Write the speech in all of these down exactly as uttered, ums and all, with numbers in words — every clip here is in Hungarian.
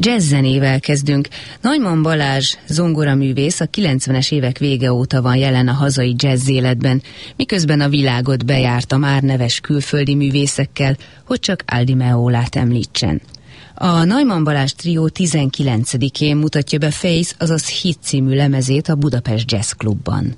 Jazz zenével kezdünk. Neumann Balázs zongoraművész a kilencvenes évek vége óta van jelen a hazai jazz életben, miközben a világot bejárta már neves külföldi művészekkel, hogy csak Aldi Meolát említsen. A Neumann Balázs trió tizenkilencedikén mutatja be Face, azaz Hit című lemezét a Budapest Jazz Klubban.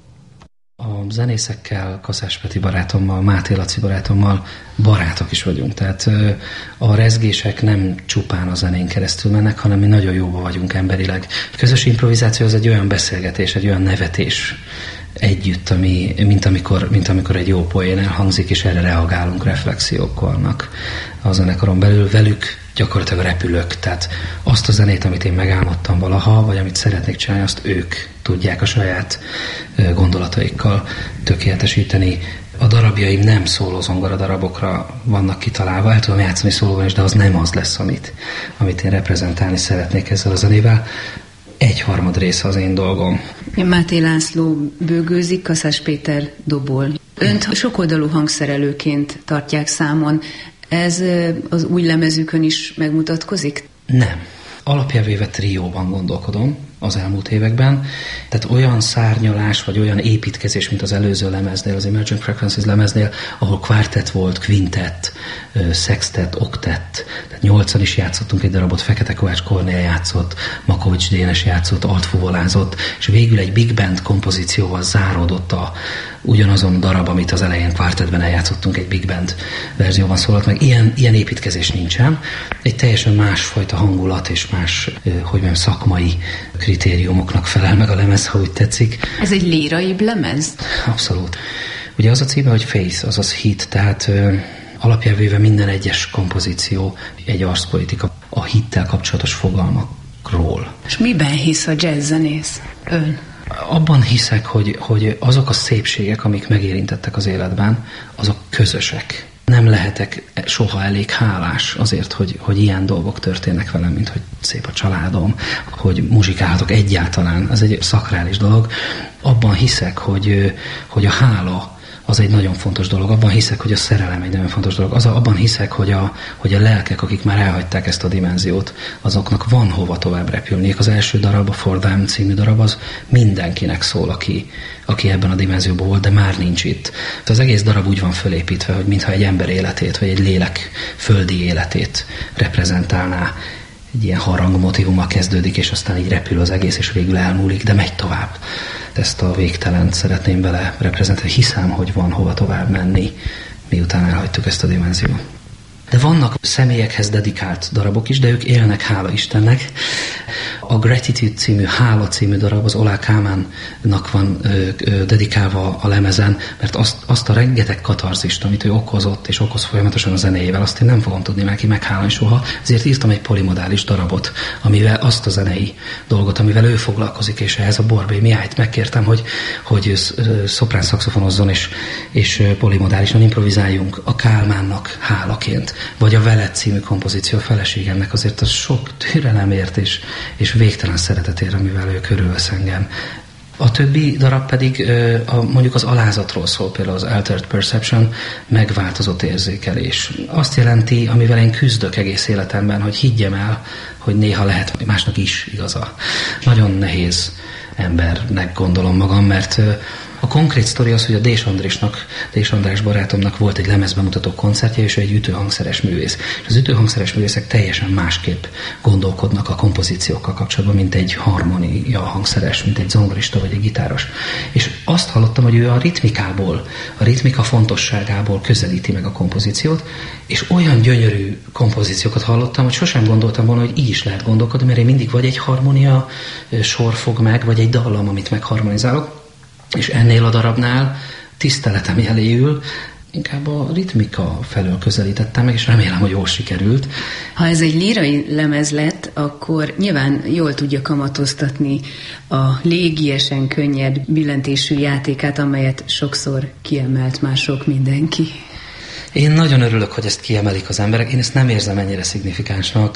A zenészekkel, Kaszás Peti barátommal, Máté Laci barátommal barátok is vagyunk. Tehát a rezgések nem csupán a zenén keresztül mennek, hanem mi nagyon jóba vagyunk emberileg. A közös improvizáció az egy olyan beszélgetés, egy olyan nevetés együtt, ami, mint, amikor, mint amikor egy jó poén elhangzik, és erre reagálunk, reflexiók vannak a zenekaron belül. Velük gyakorlatilag repülök, tehát azt a zenét, amit én megálmodtam valaha, vagy amit szeretnék csinálni, azt ők tudják a saját gondolataikkal tökéletesíteni. A darabjaim nem szóló zongora darabokra vannak kitalálva, el tudom játszani szólóban is, de az nem az lesz, amit, amit én reprezentálni szeretnék ezzel a zenével. Egyharmad része az én dolgom. Máté László bőgőzik, Kaszás Péter dobol. Önt sokoldalú hangszerelőként tartják számon. Ez az új lemezükön is megmutatkozik? Nem. Alapjávéve trióban gondolkodom az elmúlt években. Tehát olyan szárnyalás, vagy olyan építkezés, mint az előző lemeznél, az Emerging Frequencies lemeznél, ahol kvártett volt, kvintett, szextett, oktett. Tehát nyolcan is játszottunk egy darabot, Fekete Kovács Kornél játszott, Makovics Dénes játszott, altfuvolázott, és végül egy big band kompozícióval záródott a ugyanazon darab, amit az elején kvártettben eljátszottunk, egy big band verzióban szólalt meg. Ilyen, ilyen építkezés nincsen. Egy teljesen másfajta hangulat és más, hogy mondjam, szakmai kritériumoknak felel meg a lemez, ha úgy tetszik. Ez egy líraibb lemez? Abszolút. Ugye az a címe, hogy Face, azaz hit, tehát ö, alapjávéve minden egyes kompozíció egy arszpolitika a hittel kapcsolatos fogalmakról. És miben hisz a jazzzenész? Ön? Abban hiszek, hogy, hogy azok a szépségek, amik megérintettek az életben, azok közösek. Nem lehetek soha elég hálás azért, hogy, hogy ilyen dolgok történnek velem, mint hogy szép a családom, hogy muzsikálhatok egyáltalán. Ez egy szakrális dolog. Abban hiszek, hogy, hogy a hála az egy nagyon fontos dolog. Abban hiszek, hogy a szerelem egy nagyon fontos dolog. Az, abban hiszek, hogy a, hogy a lelkek, akik már elhagyták ezt a dimenziót, azoknak van hova tovább repülniük. Az első darab, a For Them című darab, az mindenkinek szól, aki, aki ebben a dimenzióban volt, de már nincs itt. Az egész darab úgy van fölépítve, hogy mintha egy ember életét, vagy egy lélek földi életét reprezentálná. Egy ilyen harangmotívummal kezdődik, és aztán így repül az egész, és végül elmúlik, de megy tovább. Ezt a végtelent szeretném vele reprezentálni. Hiszem, hogy van hova tovább menni, miután elhagytuk ezt a dimenziót. De vannak személyekhez dedikált darabok is, de ők élnek, hála Istennek. A Gratitude című, Hála című darab az Olá Kálmánnak van ö, ö, dedikálva a lemezen, mert azt, azt a rengeteg katarzist, amit ő okozott és okoz folyamatosan a zenéjével, azt én nem fogom tudni neki meghálani soha, ezért írtam egy polimodális darabot, amivel azt a zenei dolgot, amivel ő foglalkozik, és ehhez a Borbély Mihályt megkértem, hogy, hogy szoprán szaxofonozzon, és, és polimodálisan improvizáljunk a Kálmánnak hálaként. Vagy a Veled című kompozíció, a feleségemnek azért az sok türelemért és, és végtelen szeretetért, amivel ő körülvesz engem. A többi darab pedig a, mondjuk az alázatról szól, például az Altered Perception, megváltozott érzékelés. Azt jelenti, amivel én küzdök egész életemben, hogy higgyem el, hogy néha lehet másnak is igaza. Nagyon nehéz embernek gondolom magam, mert a konkrét sztori az, hogy a Dés Andrásnak, Dés András barátomnak volt egy lemezbemutató koncertje, és ő egy ütőhangszeres művész. És az ütőhangszeres művészek teljesen másképp gondolkodnak a kompozíciókkal kapcsolatban, mint egy harmonia hangszeres, mint egy zongorista vagy egy gitáros. És azt hallottam, hogy ő a ritmikából, a ritmika fontosságából közelíti meg a kompozíciót, és olyan gyönyörű kompozíciókat hallottam, hogy sosem gondoltam volna, hogy így is lehet gondolkodni, mert én mindig vagy egy harmonia sor fog meg, vagy egy dallam, amit megharmonizálok. És ennél a darabnál tiszteletem jeléül inkább a ritmika felől közelítettem meg, és remélem, hogy jól sikerült. Ha ez egy lírai lemez lett, akkor nyilván jól tudja kamatoztatni a légiesen könnyed billentésű játékát, amelyet sokszor kiemelt már sok mindenki. Én nagyon örülök, hogy ezt kiemelik az emberek. Én ezt nem érzem ennyire szignifikánsnak.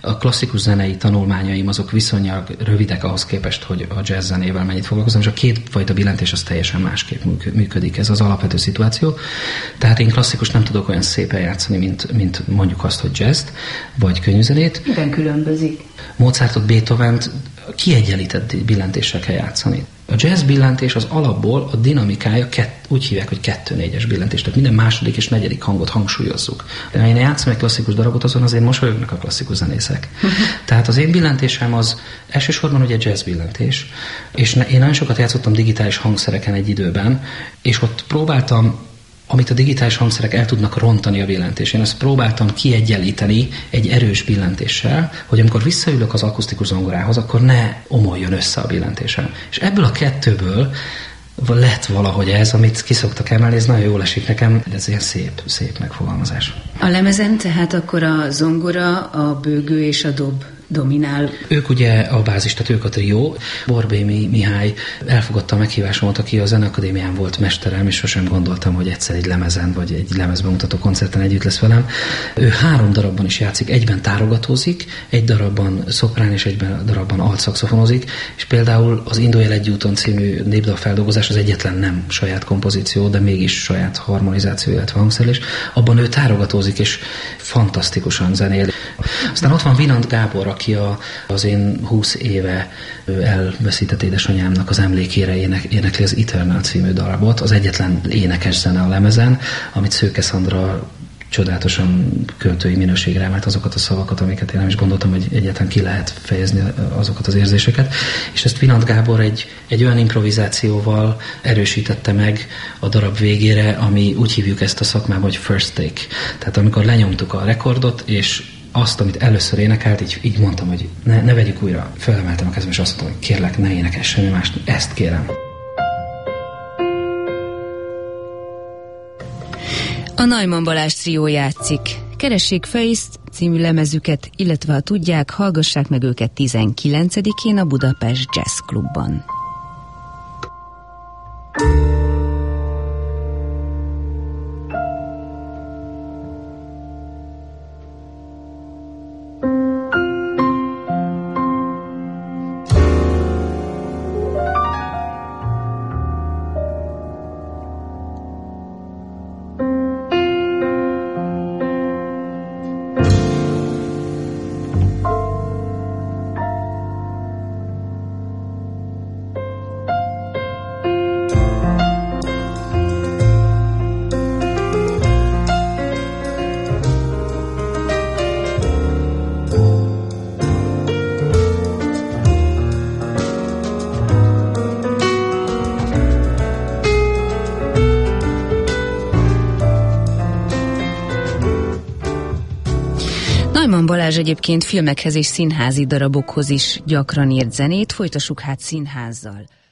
A klasszikus zenei tanulmányaim azok viszonylag rövidek ahhoz képest, hogy a jazz zenével mennyit foglalkozom, és a kétfajta billentés az teljesen másképp működik. Ez az alapvető szituáció. Tehát én klasszikus nem tudok olyan szépen játszani, mint, mint mondjuk azt, hogy jazzt, vagy könnyűzenét. Miben különbözik? Mozartot, Beethovent kiegyenlített billentéssel kell játszani. A jazz billentés az alapból a dinamikája kett, úgy hívják, hogy kettő-négyes billentés, tehát minden második és negyedik hangot hangsúlyozzuk. De én játszom egy klasszikus darabot, azon azért mosolyognak a klasszikus zenészek. Tehát az én billentésem az elsősorban ugye jazz billentés, és én nagyon sokat játszottam digitális hangszereken egy időben, és ott próbáltam, amit a digitális hangszerek el tudnak rontani a billentésén, azt próbáltam kiegyenlíteni egy erős billentéssel, hogy amikor visszaülök az akusztikus zongorához, akkor ne omoljon össze a billentésem. És ebből a kettőből lett valahogy ez, amit kiszoktak emelni, ez nagyon jól esik nekem, ez ilyen szép, szép megfogalmazás. A lemezen tehát akkor a zongora, a bőgő és a dob dominál. Ők ugye a bázis, tehát ők a trió. Borbély Mihály elfogadta a meghívásomat, aki a Zeneakadémián volt mesterem, és sosem gondoltam, hogy egyszer egy lemezen, vagy egy lemezbemutató koncerten együtt lesz velem. Ő három darabban is játszik, egyben tárogatózik, egy darabban szoprán és egyben darabban altszaxofonozik, és például az Indulj el egy úton című népdalfeldolgozás az egyetlen nem saját kompozíció, de mégis saját harmonizáció, illetve hangszerelés. Abban ő tárogatózik, és fantasztikusan zenél. Aztán ott van Vinant Gábor, aki a, az én húsz éve elveszített édesanyámnak az emlékére ének, énekli az Eternal című darabot, az egyetlen énekes zene a lemezen, amit Szőke Szandra csodálatosan költői minőségre emelt azokat a szavakat, amiket én nem is gondoltam, hogy egyáltalán ki lehet fejezni azokat az érzéseket. És ezt Vinant Gábor egy, egy olyan improvizációval erősítette meg a darab végére, ami úgy hívjuk ezt a szakmában, hogy first take. Tehát amikor lenyomtuk a rekordot, és azt, amit először énekelt, így, így mondtam, hogy ne, ne vegyük újra. Felemeltem a kezem, és azt mondtam, hogy kérlek, ne énekelj semmi mást, ezt kérem. A Neumann Balázs trió játszik. Keressék Face című lemezüket, illetve ha tudják, hallgassák meg őket tizenkilencedikén a Budapest Jazz Clubban. Neumann Balázs egyébként filmekhez és színházi darabokhoz is gyakran írt zenét, folytassuk hát színházzal.